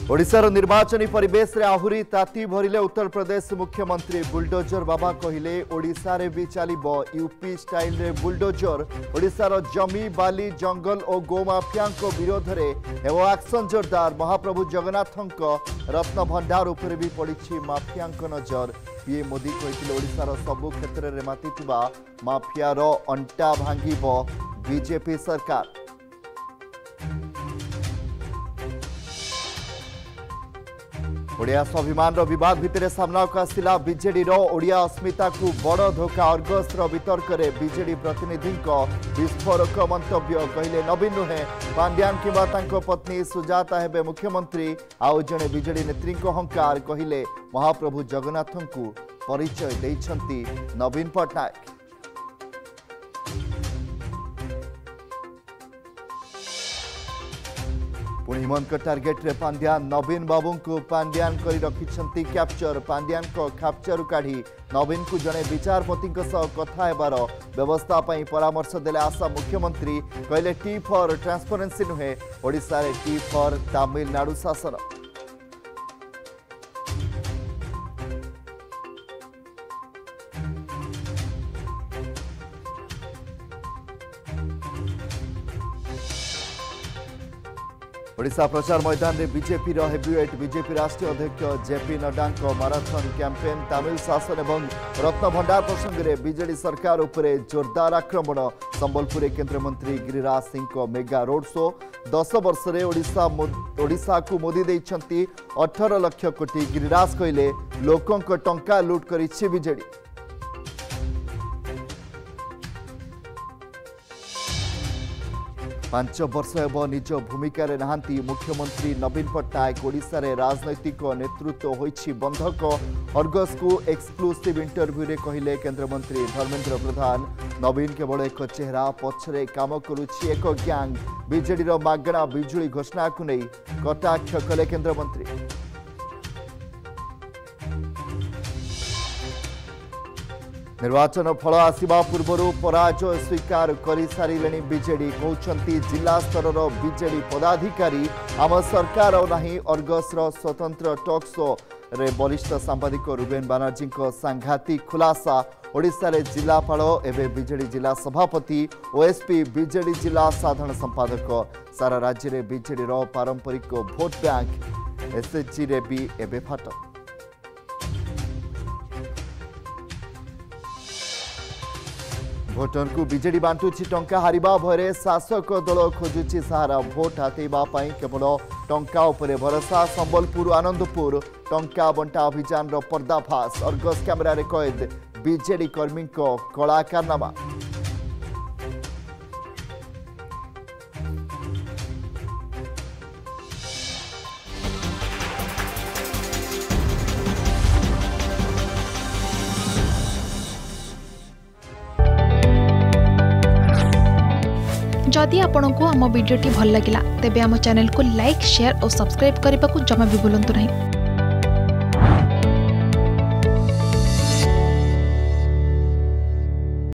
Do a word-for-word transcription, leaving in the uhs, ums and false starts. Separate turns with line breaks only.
ओडिशार निर्वाचनी परिवेश रे आहुरी ताती भरिले उत्तर प्रदेश मुख्यमंत्री बुलडोजर बाबा कहिले ओडिशा रे भी चलिबो यूपी स्टाइल रे बुलडोजर। ओडिशार जमी बाली जंगल और गोमाफिया विरोध रे एवं एक्शन जोरदार। महाप्रभु जगन्नाथक रत्न भंडार उपर भी पड़ी माफिया नजर। पीएम मोदी कहिथिले ओडिशार सबु क्षेत्र रे मातिथिबा माफियार अंटा भांगिबो बीजेपी सरकार। ओडिया स्वाभिमान विवाद भितर सामना को आसिला बीजेडी ओडिया अस्मिता को बड़ धोखा। अर्गस वितर्क में बीजेडी प्रतिनिधि विस्फोरक मंतव्य। कहले नवीन नुहे पांड्यान किंबा तांको पत्नी सुजाता हेबे मुख्यमंत्री। आउ जड़े बीजेडी नेत्री अहंकार कहले महाप्रभु जगन्नाथ को परिचय देइछंती नवीन पट्टनायक। पुणी हिमंत टार्गेट रे पांड्यान नवीन बाबू को पांड्यान करी रखिछंती कैप्चर। पांड्यान को कैप्चर काढ़ी नवीन को जड़े विचारपति कथा हेबार व्यवस्था पई परामर्श देले आशा मुख्यमंत्री। कहले टी फॉर ट्रांसपेरेंसी नुहे ओडिशा रे टी फॉर तमिलनाडु शासन। ओडिशा प्रचार मैदान में बीजेपी हेवीवेट बीजेपी राष्ट्रीय अध्यक्ष JP Nadda marathon campaign. Tamil शासन और रत्न भंडार प्रसंग में बीजेडी सरकार उपरे जोरदार आक्रमण। संबलपुर केंद्रमंत्री Giriraj Singh mega road show. दस वर्ष में ओडिशा ओडिशा को मोदी देइछंती अठारह लाख कोटी। गिरिराज कहले लोकों को टंका लूट करिछि बीजेडी। पांच वर्ष एवं निज भूमिका रे नहांती मुख्यमंत्री नवीन पट्टनायक। ओडिशा रे राजनैतिक नेतृत्व होइछि बंधक। अर्गस को एक्सक्लूसिव इंटरव्यू रे कहिले केंद्रमंत्री धर्मेंद्र प्रधान। नवीन केवल एक चेहरा पछरे काम करुछि एक गैंग। बीजेडी रो मागणा बिजुली घोषणा को नहीं कटाक्ष कले केंद्रमंत्री। निर्वाचन फल आसिबा पूर्व पराजय स्वीकार कर सारे बीजेडी। कहते जिला स्तर बीजेडी पदाधिकारी आम सरकार नहीं। अर्गस स्वतंत्र टॉक शो रे वरिष्ठ सांबादिक रुबेन बानर्जी सांघातिक खुलासा। ओडिशा रे जिलापाल एवं बीजेडी जिला सभापति ओएसपी बीजेडी जिला साधारण संपादक। सारा राज्य में बीजेडी पारंपरिक भोट बैंक एसएचजी रे भी एवं फाट। भोटर को बीजेडी बांटुछि टंका। हारिबा भୟରେ शासक दल खोजुछि सहारा। भोट हातेबा पई केवल टंका उपरे भरोसा। संबलपुर आनंदपुर टंका बंटा अभियान रो पर्दाफाश। अर्गस कैमेरा रे कैद बीजेडी कर्मी को कला कारनामा।
जदि आपंक आम भिडी भल लगा तेब आम चैनल को लाइक शेयर और सब्सक्राइब करने को जमा भी भूलु नहीं।